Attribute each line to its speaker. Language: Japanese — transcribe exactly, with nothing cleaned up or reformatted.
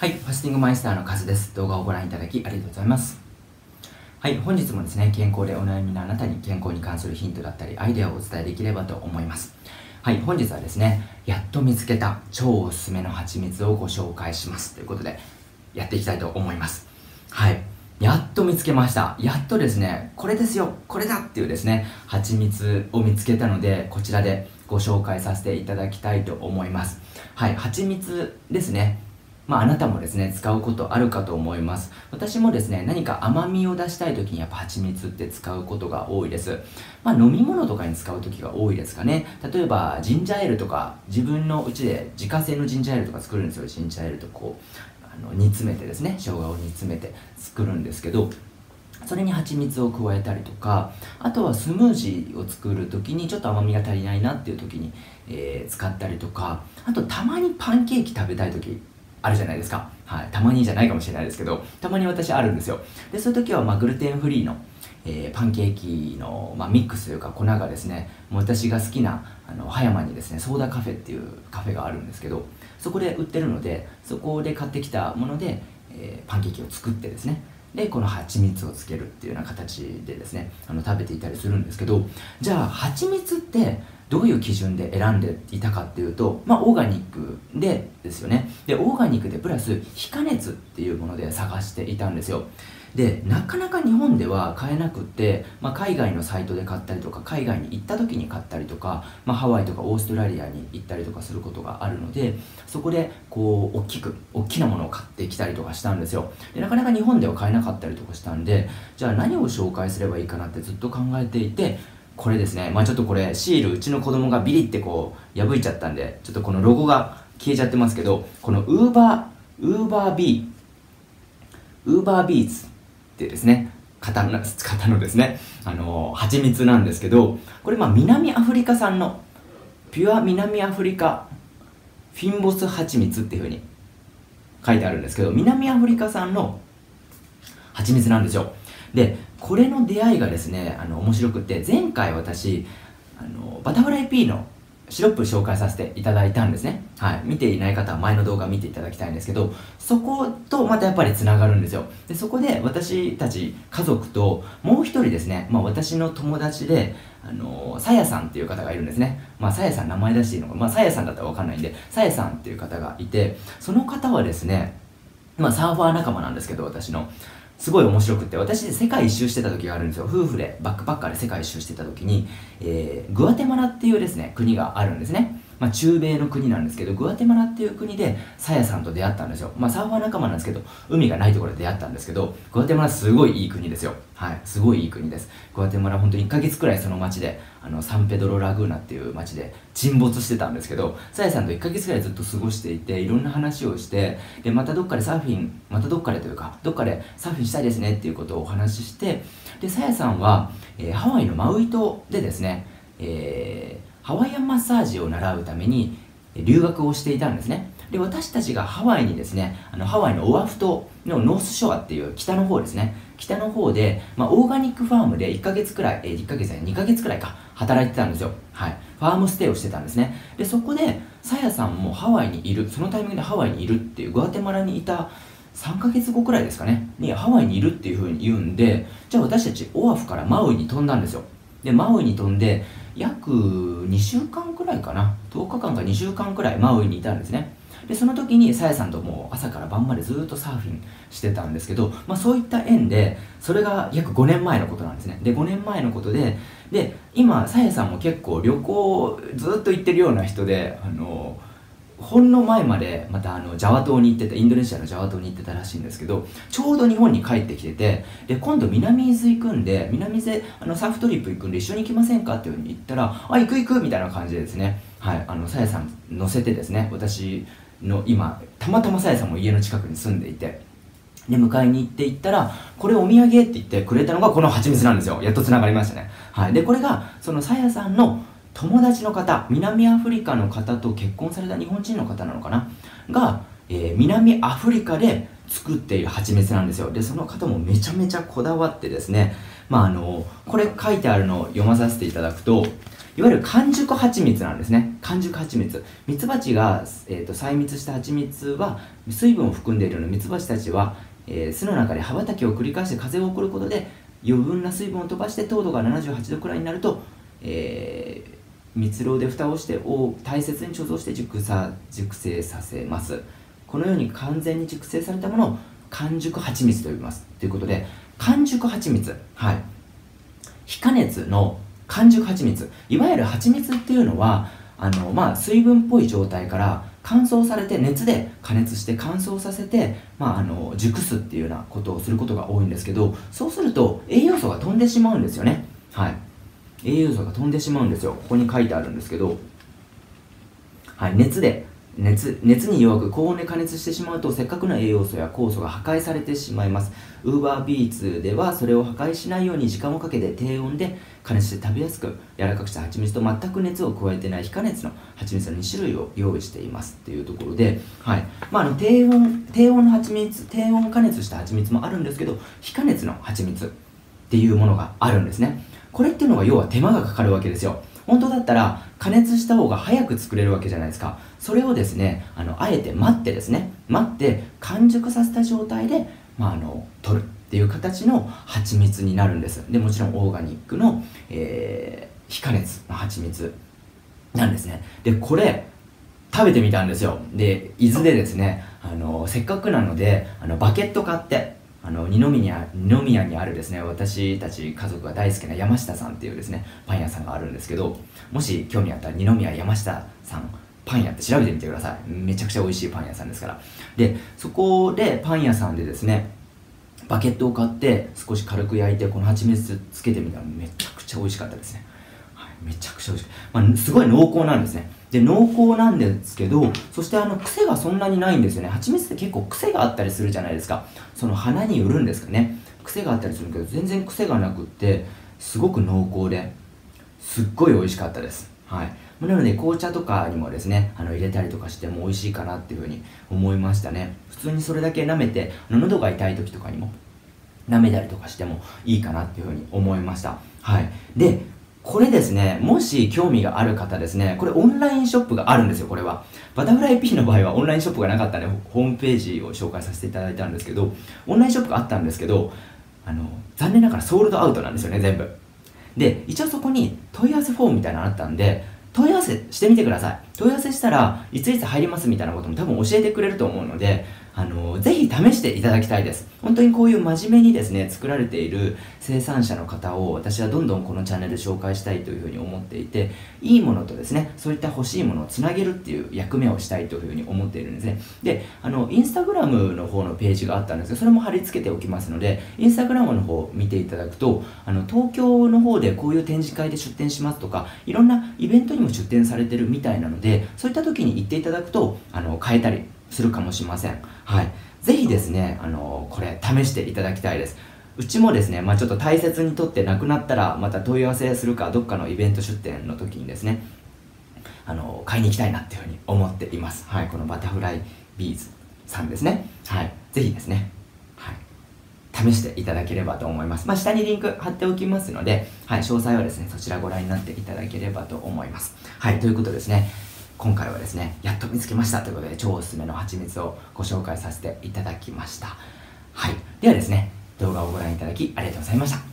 Speaker 1: はい、ファスティングマイスターのカズです。動画をご覧いただきありがとうございます。はい、本日もですね、健康でお悩みのあなたに健康に関するヒントだったり、アイデアをお伝えできればと思います。はい、本日はですね、やっと見つけた超おすすめの蜂蜜をご紹介します。ということで、やっていきたいと思います。はい、やっと見つけました。やっとですね、これですよ、これだっていうですね、蜂蜜を見つけたので、こちらでご紹介させていただきたいと思います。はい、蜂蜜ですね。まあ、あなたもですね、使うことあるかと思います。私もですね、何か甘みを出したい時にやっぱ蜂蜜って使うことが多いです。まあ、飲み物とかに使う時が多いですかね。例えば、ジンジャーエールとか、自分のうちで自家製のジンジャーエールとか作るんですよ。ジンジャーエールとこう、あの煮詰めてですね、生姜を煮詰めて作るんですけど、それに蜂蜜を加えたりとか、あとはスムージーを作る時にちょっと甘みが足りないなっていう時に、えー、使ったりとか、あとたまにパンケーキ食べたい時あるじゃないですか。はい。たまにじゃないかもしれないですけど、たまに私あるんですよ。で、そういう時は、まあ、グルテンフリーの、えー、パンケーキの、まあ、ミックスというか粉がですね、もう私が好きな、あの、葉山にですね、ソーダカフェっていうカフェがあるんですけど、そこで売ってるので、そこで買ってきたもので、えー、パンケーキを作ってですね、で、この蜂蜜をつけるっていうような形でですね、あの、食べていたりするんですけど、じゃあ、蜂蜜って、どういう基準で選んでいたかっていうと、まあ、オーガニックでですよね。で、オーガニックでプラス非加熱っていうもので探していたんですよ。で、なかなか日本では買えなくって、まあ、海外のサイトで買ったりとか、海外に行った時に買ったりとか、まあ、ハワイとかオーストラリアに行ったりとかすることがあるので、そこでこう、大きく、大きなものを買ってきたりとかしたんですよ。で、なかなか日本では買えなかったりとかしたんで、じゃあ何を紹介すればいいかなってずっと考えていて、これですね、まあちょっとこれシールうちの子供がビリってこう破いちゃったんで、ちょっとこのロゴが消えちゃってますけど、このウーバー、ウーバービー、ウーバービーツってですね、型の、型のですね、あのー、蜂蜜なんですけど、これまあ南アフリカ産の、ピュア南アフリカフィンボス蜂蜜っていう風に書いてあるんですけど、南アフリカ産の蜂蜜なんですよ。で、これの出会いがですね、あの、面白くって、前回私、あの、バタフライピーのシロップ紹介させていただいたんですね。はい。見ていない方は前の動画見ていただきたいんですけど、そことまたやっぱり繋がるんですよ。で、そこで私たち家族と、もう一人ですね、まあ私の友達で、あの、さやさんっていう方がいるんですね。まあさやさん名前出していいのか、まあさやさんだったらわかんないんで、さやさんっていう方がいて、その方はですね、まあサーファー仲間なんですけど、私の。すごい面白くって、私で世界一周してた時があるんですよ。夫婦でバックパッカーで世界一周してた時に、えー、グアテマラっていうですね、国があるんですね。まあ中米の国なんですけど、グアテマラっていう国でさやさんと出会ったんですよ。まあサーファー仲間なんですけど、海がないところで出会ったんですけど、グアテマラすごいいい国ですよ。はい、すごいいい国です。グアテマラ本当にいっかげつくらいその町で、あの、サンペドロラグーナっていう町で沈没してたんですけど、さやさんといっかげつくらいずっと過ごしていて、いろんな話をして、で、またどっかでサーフィン、またどっかでというか、どっかでサーフィンしたいですねっていうことをお話しして、で、さやさんは、えー、ハワイのマウイ島でですね、えー、ハワイアンマッサージを習うために留学をしていたんですね。で、私たちがハワイにですね、あのハワイのオアフ島のノースショアっていう北の方ですね、北の方で、まあ、オーガニックファームでいっかげつくらい、えー、いっかげつやにかげつくらいか、働いてたんですよ。はい。ファームステイをしてたんですね。で、そこで、さやさんもハワイにいる、そのタイミングでハワイにいるっていう、グアテマラにいたさんかげつごくらいですかね、にハワイにいるっていう風に言うんで、じゃあ私たちオアフからマウイに飛んだんですよ。で、マウイに飛んで、約にしゅうかんくらいかな、とおかかんかにしゅうかんくらいマウイにいたんですね。で、その時にさやさんともう朝から晩までずっとサーフィンしてたんですけど、まあそういった縁で、それが約ごねんまえのことなんですね。で、ごねんまえのことで、で、今、さやさんも結構旅行ずっと行ってるような人で、あの、ほんの前までまたあのジャワ島に行ってた、インドネシアのジャワ島に行ってたらしいんですけど、ちょうど日本に帰ってきてて、で、今度南伊豆行くんで、南伊豆あのサーフトリップ行くんで一緒に行きませんかっていうふうに言ったら、あ、行く行くみたいな感じでですね、はい、あの、さやさん乗せてですね、私の今、たまたまさやさんも家の近くに住んでいて、で、迎えに行って行ったら、これお土産って言ってくれたのがこの蜂蜜なんですよ。やっと繋がりましたね。はい。で、これが、そのさやさんの友達の方、南アフリカの方と結婚された日本人の方なのかなが、えー、南アフリカで作っている蜂蜜なんですよ。で、その方もめちゃめちゃこだわってですね、まああの、これ書いてあるのを読まさせていただくと、 いわゆる完熟蜂蜜なんですね。完熟蜂蜜。ミツバチが、えーと、採蜜した蜂蜜は水分を含んでいるので、ミツバチたちは、えー、巣の中で羽ばたきを繰り返して風を送ることで余分な水分を飛ばして糖度がななじゅうはちどくらいになると、えー、蜜蝋で蓋をしてを大切に貯蔵して熟さ熟成させます。このように完全に熟成されたものを完熟蜂蜜と呼びます。ということで、完熟蜂蜜、はい、非加熱の完熟蜂蜜、いわゆる蜂蜜っていうのはあの、まあ、水分っぽい状態から乾燥されて熱で加熱して乾燥させて、まあ、あの熟すっていうようなことをすることが多いんですけど、そうすると栄養素が飛んでしまうんですよね。はい、栄養素が飛んでしまうんですよ。ここに書いてあるんですけど、はい、熱で熱熱に弱く高温で加熱してしまうとせっかくの栄養素や酵素が破壊されてしまいます。ウーバービーツではそれを破壊しないように時間をかけて低温で加熱して食べやすく柔らかくした蜂蜜と全く熱を加えてない非加熱の蜂蜜のに種類を用意していますっていうところで、はいまあ、あの低温低温の蜂蜜低温加熱した蜂蜜もあるんですけど、非加熱の蜂蜜っていうものがあるんですね。これっていうのが要は手間がかかるわけですよ。本当だったら加熱した方が早く作れるわけじゃないですか。それをですね、あのあえて待ってですね、待って完熟させた状態で、まあ、あの取るっていう形の蜂蜜になるんです。でもちろんオーガニックの、えー、非加熱の蜂蜜なんですね。でこれ食べてみたんですよ。で伊豆でですね、あのせっかくなのであのバケット買って、あの二宮二宮にあるですね、私たち家族が大好きな山下さんっていうですねパン屋さんがあるんですけど、もし興味あったら二宮山下さんパン屋って調べてみてください。めちゃくちゃ美味しいパン屋さんですから。でそこでパン屋さんでですねバケットを買って少し軽く焼いてこの蜂蜜つけてみたらめちゃくちゃ美味しかったですね。はい、めちゃくちゃ美味しい、まあ、すごい濃厚なんですね。で濃厚なんですけど、そしてあの癖がそんなにないんですよね。蜂蜜って結構癖があったりするじゃないですか。その花によるんですかね。癖があったりするけど全然癖がなくってすごく濃厚ですっごい美味しかったです。はい、なので紅茶とかにもですねあの入れたりとかしても美味しいかなっていうふうに思いましたね。普通にそれだけ舐めてあの喉が痛い時とかにも舐めたりとかしてもいいかなっていうふうに思いました。はい、でこれですね、もし興味がある方ですね、これオンラインショップがあるんですよ。これはバタフライ P の場合はオンラインショップがなかったのでホームページを紹介させていただいたんですけど、オンラインショップがあったんですけど、あの残念ながらソールドアウトなんですよね、全部。で一応そこに問い合わせフォームみたいなのあったんで問い合わせしてみてください。問い合わせしたらいついつ入りますみたいなことも多分教えてくれると思うので、あのぜひ試していただきたいです。本当にこういう真面目にですね作られている生産者の方を私はどんどんこのチャンネルで紹介したいというふうに思っていて、いいものとですねそういった欲しいものをつなげるっていう役目をしたいというふうに思っているんですね。であのインスタグラムの方のページがあったんですが、それも貼り付けておきますのでインスタグラムの方を見ていただくと、あの東京の方でこういう展示会で出展しますとかいろんなイベントにも出展されてるみたいなので、そういった時に行っていただくとあの買えたりするかもしれません。はい、ぜひですねあのこれ試していただきたいです。うちもですね、まあ、ちょっと大切にとってなくなったらまた問い合わせするかどっかのイベント出店の時にですねあの買いに行きたいなっていうふうに思っています。はい、このバタフライビーズさんですね。はい、ぜひですね、はい、試していただければと思います。まあ、下にリンク貼っておきますので、はい、詳細はですねそちらご覧になっていただければと思います。はい、ということですね、今回はですねやっと見つけましたということで超おすすめの蜂蜜をご紹介させていただきました。はい、ではですね動画をご覧いただきありがとうございました。